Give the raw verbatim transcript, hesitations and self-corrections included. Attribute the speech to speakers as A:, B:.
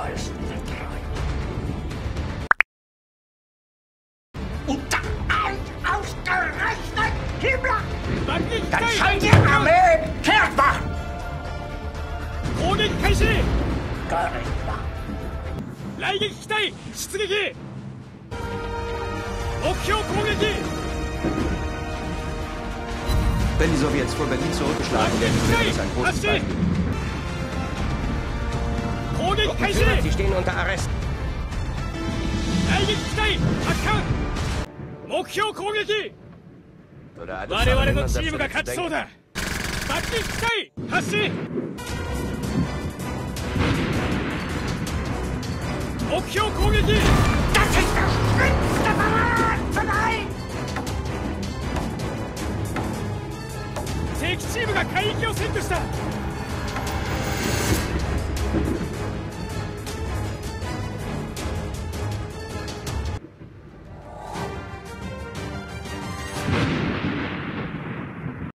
A: 攻撃開始。雷撃機体出撃。目標攻撃。
B: Wenn die Sowjets vor Berlin zurückgeschlagen werden, wird es ein großes Zeichen.
C: Sie stehen unter Arrest.
A: 雷撃機体発艦。目標攻撃。我々のチームが勝ちそうだ。爆撃機体発進。目標攻撃。敵チームが海域を占拠した。